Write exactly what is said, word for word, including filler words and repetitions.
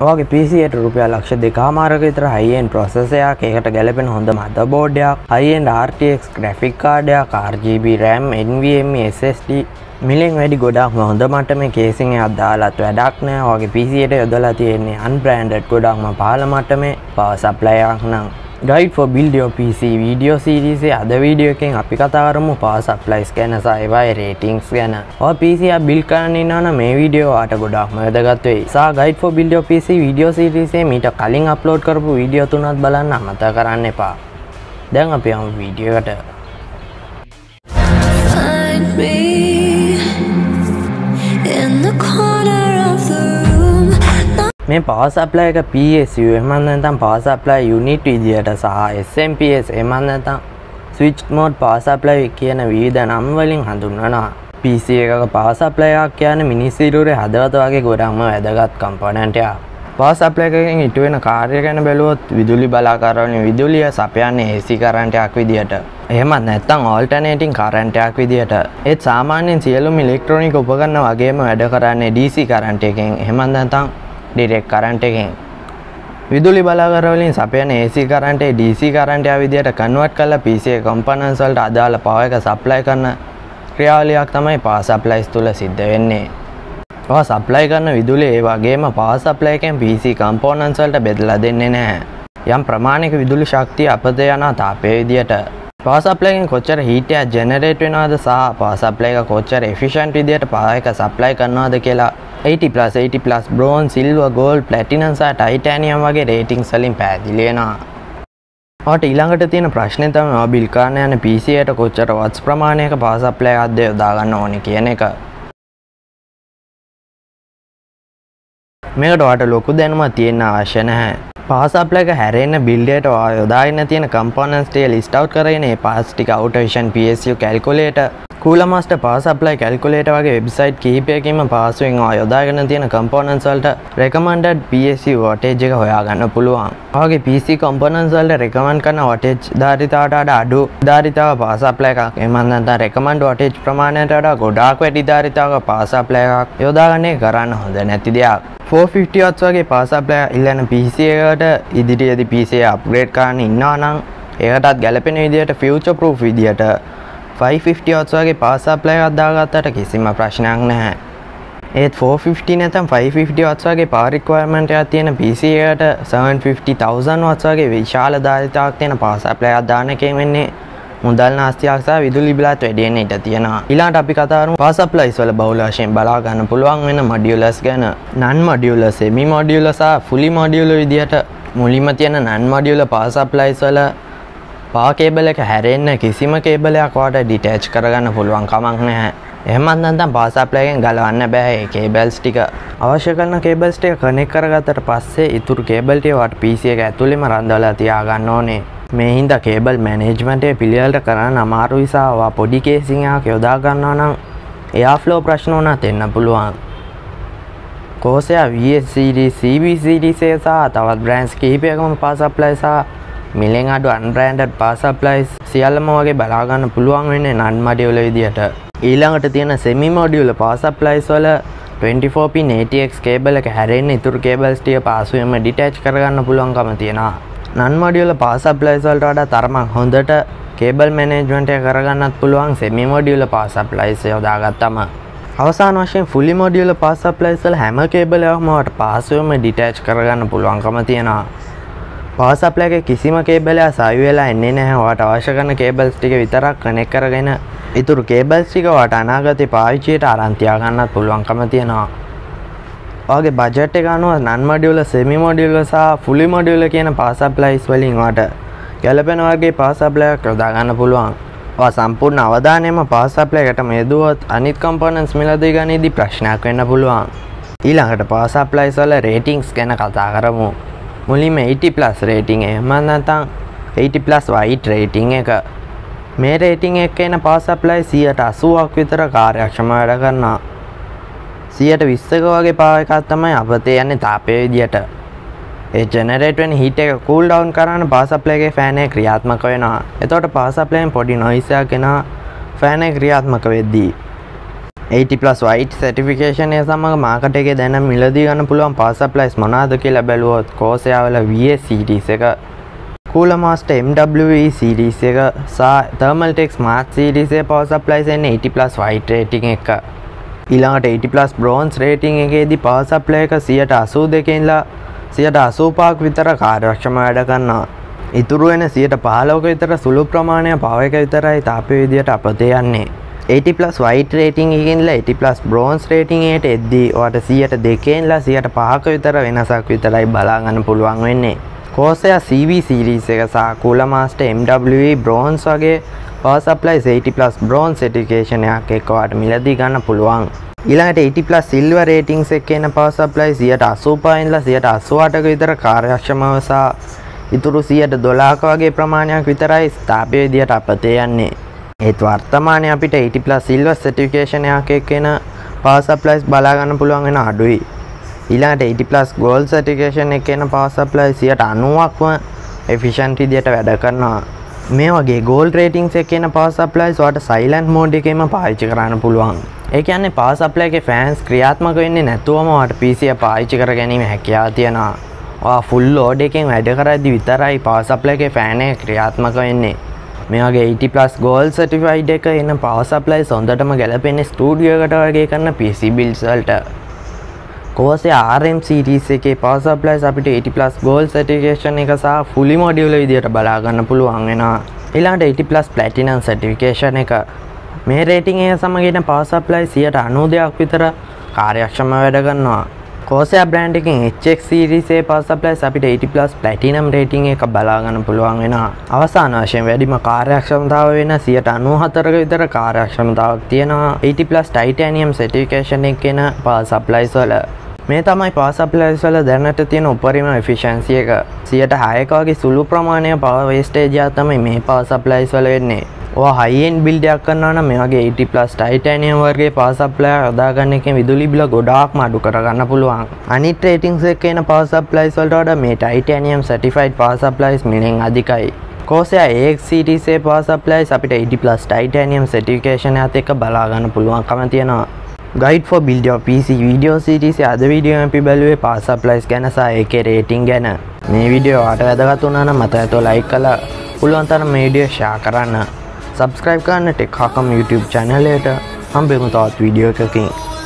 ඔයාගේ P C එකට රුපියල් ලක්ෂ දෙකමාරක විතර high end processor එකක්, ඒකට ගැලපෙන හොඳ motherboard එකක්, high end R T X graphic card එකක්, R G B RAM, NVMe S S D million වැඩි ගොඩක්ම හොඳ මට්ටමේ කේසින් එකක් දාලාත් වැඩක් නැහැ. ඔයාගේ P C එකට යොදලා තියෙන්නේ unbranded ගොඩක්ම පහළ මට්ටමේ power supply එකක් නම් Guide for build your P C video series එක අද වීඩියෝ එකෙන් අපි කතා කරමු power supplies ගැන සහ ඒවායේ ratings ගැන. ඔයා P C එක build කරන්න ඉන්නවා නම් මේ වීඩියෝ ඔයාට ගොඩක්ම වැදගත් වෙයි. සහ Guide for build your P C video series එකේ මීට කලින් අප්ලෝඩ් කරපු වීඩියෝ තුනත් බලන්න අමතක කරන්න එපා. දැන් අපි යමු වීඩියෝ එකට. මේ power supply එක P S U එහෙම නැත්නම් power supply unit විදියට සහ S M P S එහෙම නැත්නම් switch mode power supply කියන විවිධ නම් වලින් හඳුන්වනවා. P C එකක power supply එකක් කියන්නේ මිනිස් සිරුරේ හදවත වගේ ගොඩක්ම වැදගත් component එකක්. power supply එකකින් ඉටු වෙන කාර්ය ගැන බැලුවොත් විදුලි බලාකාරවලින් විදුලිය සපයන්නේ A C current එකක් විදියට. එහෙමත් නැත්නම් alternating current එකක් විදියට. ඒත් සාමාන්‍යයෙන් සියලුම ඉලෙක්ට්‍රොනික උපකරණ වගේම වැඩ කරන්නේ D C current එකෙන්. එහෙමත් නැත්නම් direct current එකෙන්. විදුලි බලාගාර වලින් සපයන A C current එක D C current එක විදියට convert කරලා P C එක components වලට අදාළ power එක supply කරන ක්‍රියාවලියක් තමයි power supplies තුල සිද්ධ වෙන්නේ. power supply කරන විදුලිය ඒ වගේම power supply එකෙන් P C components වලට බෙදලා දෙන්නේ නැහැ. යම් ප්‍රමාණයක විදුලි ශක්තිය අපත යන තාපයේ විදියට. power supply එකෙන් කොච්චර heat එක generate වෙනවද සහ power supply එක කොච්චර efficient විදියට power එක supply කරනවද කියලා eighty plus, eighty plus, bronze, silver, gold, platinum සහ titanium වගේ ratings වලින් පැහැදිලි වෙනවා. ඔයාට ඊළඟට තියෙන ප්‍රශ්නේ තමයි ඔයා බිල් කරන්න යන P C එකට කොච්චර watts ප්‍රමාණයක power supply එකක්ද යොදා ගන්න ඕනේ කියන එක. මේකට ඔයාට ලොකු දැනුමක් තියෙන්න අවශ්‍ය නැහැ. power supply එක හැරෙන්න build එකට ඔයා යොදාගෙන තියෙන components ටික list out කරගෙන ඒ parts ටික OuterVision P S U calculator, Coolermaster power supply calculator වගේ website කිහිපයකින්ම පාසුවෙන් ඔයා යොදාගෙන තියෙන components වලට recommended P S U wattage එක හොයාගන්න පුළුවන්. ඔයාගේ P C components වලට recommend කරන wattage ධාරිතාවට වඩා අඩු ධාරිතාවක power supply එකක් එහෙම නැත්නම් recommend wattage ප්‍රමාණයට වඩා ගොඩාක් වැඩි ධාරිතාවක power supply එකක් යොදාගන්න එක කරන්න හොඳ නැති දෙයක්. four fifty watts වගේ power supply ඉල්ලන P C එකකට ඉදිරියේදී P C එක upgrade කරන්න ඉන්නවා නම් ඒකටත් ගැලපෙන විදියට future proof විදියට five fifty watts වගේ power supply එකක් දාගත්තට කිසිම ප්‍රශ්නයක් නැහැ. ඒත් four fifty නැත්නම් five fifty watts වගේ power requirement එකක් තියෙන P C එකට seven fifty thousand watts වගේ විශාල ධාරිතාවක් තියෙන power supply එකක් දාන එකෙන් වෙන්නේ මුදල් නාස්තියක් සහ විදුලි බිලත් වැඩි වෙන ඉඩ තියෙනවා. ඊළඟට අපි කතා කරමු power supplies වල බහුල වශයෙන් බලා ගන්න පුළුවන් වෙන modulars ගැන. Non-Modular, Semi-Modular සහ Fully-Modular විදියට මුලින්ම තියෙන Non-Modular power supplies වල power cable එක හැරෙන්න කිසිම cable එකක් ඔයාලට detach කරගන්න පුළුවන් කමක් නැහැ. එහෙමත් නැත්නම් power supply එකෙන් ගලවන්න බෑ මේ cables ටික. අවශ්‍ය කරන cables ටික connect කරගත්තට පස්සේ ඊතුරු cable ටික ඔයාලට P C එක ඇතුළෙම රඳවලා තියාගන්න ඕනේ. මේ හින්දා cable management එක පිළිවෙලට කරන්න අමාරුයි සහ ඔයා පොඩි casing එකක් යොදා ගන්නවා නම් airflow ප්‍රශ්න උනත් එන්න පුළුවන්. Corsair V S series, C B series සහ තවත් brands කිහිපයකම power supply සහ මිලියන් අඩු unbranded power supplies සියල්ලම වගේ බලා ගන්න පුළුවන් වෙන්නේ non-modular විදියට. ඊළඟට තියෙන semi-modular power supplies වල twenty-four pin A T X cable එක හැරෙන්න ඉතුරු cables ටික පාසුවෙන්ම detach කරගන්න පුළුවන්කම තියෙනවා. non-modular power supplies වලට වඩා තරමක් හොඳට cable management එක කරගන්නත් පුළුවන් semi-modular power supplies යොදාගත්තම. අවසාන වශයෙන් fully modular power supplies වල හැම cable එකක්ම ඔයාලට පාසුවෙන්ම detach කරගන්න පුළුවන්කම තියෙනවා. power supply එකේ කිසිම cable එකක් සවි වෙලා එන්නේ නැහැ. ඔයාලට අවශ්‍ය කරන cables ටික විතරක් connect කරගෙන ඊතුරු cables ටික ඔයාලට අනාගතේ පාවිච්චියට අරන් තියාගන්නත් පුළුවන්කම තියෙනවා. ඔයාගේ budget එක අනුව non-modular, semi-modular සහ fully modular කියන power supplies වලින් ඔයාලට ගැලපෙන වගේ power supply එකක් යොදා ගන්න පුළුවන්. ඔයා සම්පූර්ණ අවධානයම power supply එකටම යොදුවොත් අනිත් components මිලදී ගන්නේදී ප්‍රශ්නයක් වෙන්න පුළුවන්. ඊළඟට power supplies වල ratings ගැන කතා කරමු. මුලින්ම eighty plus rating එක. එහෙම නැත්නම් eighty plus white rating එක. මේ rating එක එන power supply one eighty-ක් විතර කාර්යක්ෂම වැඩ කරනවා. one twenty වගේ power එකක් තමයි අපතේ යන්නේ තාපයේ විදියට. ඒ generate වෙන heat එක cool down කරන්න power supply එකේ fan එක ක්‍රියාත්මක වෙනවා. එතකොට power supply එකෙන් පොඩි noise එකක් එනවා fan එක ක්‍රියාත්මක වෙද්දී. eighty plus white certification එක සමග මාකට් එකේ දැන් මිලදී ගන්න පුළුවන් power supplies මොනවාද කියලා බැලුවොත් Corsair වල V S series එක, Coolermaster M W E series එක සහ Thermaltake Smart series එකේ power supplies එන්නේ eighty plus white rating එක. ඊළඟට eighty plus bronze rating එකේදී power supply එක one eighty-two ඉඳලා one eighty-five විතර කාර්යක්ෂම වැඩ කරනවා. ඉතුරු වෙන one fifteen විතර සුළු ප්‍රමාණයක් power එක විතරයි තාපය විදියට අපතේ යන්නේ. eighty plus white rating එකකින් ඉඳලා eighty plus bronze rating එකට එද්දී ඔයාලට one oh two ඉඳලා one oh five විතර වෙනසක් විතරයි බලා ගන්න පුළුවන් වෙන්නේ. Corsair C V series එක සහ Coolermaster M W E bronze වගේ power supplies eighty plus bronze certification එකක් එක්ක ඔයාලට මිලදී ගන්න පුළුවන්. ඊළඟට eighty plus silver ratings එකේ එන power supplies one eighty-five ඉඳලා one eighty-eight විතර කාර්යක්ෂමව සහ ඉතුරු one twelve වගේ ප්‍රමාණයක් විතරයි ස්ථාප්‍ය විදියට අපතේ යන්නේ. ඒත් වර්තමානයේ අපිට eighty plus silver certification එකක් එක්ක එන power supplies බලා ගන්න පුළුවන් වෙන අඩුයි. ඊළඟට eighty plus gold certification එකේ එන power supplies ninety%ක්ම efficient විදියට වැඩ කරනවා. මේ වගේ gold ratings එකේ එන power supplies ඔයාලට silent mode එකේම පාවිච්චි කරන්න පුළුවන්. ඒ කියන්නේ power supply එකේ fans ක්‍රියාත්මක වෙන්නේ නැතුවම ඔයාලට P C එක පාවිච්චි කර ගැනීම හැකියාව තියෙනවා. ඔයා full load එකෙන් වැඩ කරද්දී විතරයි power supply එකේ fan එක ක්‍රියාත්මක වෙන්නේ. මේ වගේ eighty plus gold certified එක එන power supplies හොඳටම ගැලපෙන්නේ ස්ටුඩියෝ එකට වගේ කරන P C builds වලට. Corsair R M series එකේ power supplies අපිට eighty plus gold certification එක සහ fully modular විදියට බලා ගන්න පුළුවන් වෙනවා. ඊළඟට eighty plus platinum certification එක. මේ rating එක සමග එන power supplies ninety-two විතර කාර්යක්ෂම වැඩ කරනවා. Corsair brand එකෙන් H X series එකේ power supplies අපිට eighty plus platinum rating එක බලා ගන්න පුළුවන් වෙනවා. අවසාන වශයෙන් වැඩිම කාර්යක්ෂමතාව වෙන one ninety-four ක විතර කාර්යක්ෂමතාවක් තියෙනවා eighty plus titanium certification එකේ එන power supplies වල. මේ තමයි power supplies වල දැනට තියෙන උපරිම efficiency එක. one oh six ක වගේ සුළු ප්‍රමාණයක power wastage එක තමයි මේ power supplies වල වෙන්නේ. ඔයා high end build එකක් කරනවා නම් මේ වගේ eighty plus titanium වර්ගයේ power supply යොදා ගන්න එකෙන් විදුලි බිල ගොඩාක්ම අඩු කර ගන්න පුළුවන්. අනිත් ratings එකේ එන power supplies වලට වඩා මේ titanium certified power supplies මිලෙන් අධිකයි. Corsair A X series එකේ power supplies අපිට eighty plus titanium certification එකත් එක්ක බලා ගන්න පුළුවන්කම තියෙනවා. Guide for build your P C video series එකේ අද වීඩියෝ අපි බැලුවේ power supplies ගැන සහ ඒකේ rating ගැන. මේ වීඩියෝ ඔයාලට වැදගත් වුණා නම් මට හිතුවා like කරලා පුළුවන් තරම් මේ වීඩියෝ share කරන්න. Subscribe කරන්න Tech Haqam YouTube channel එකට. හම්බෙමු තවත් වීඩියෝ එකකින්.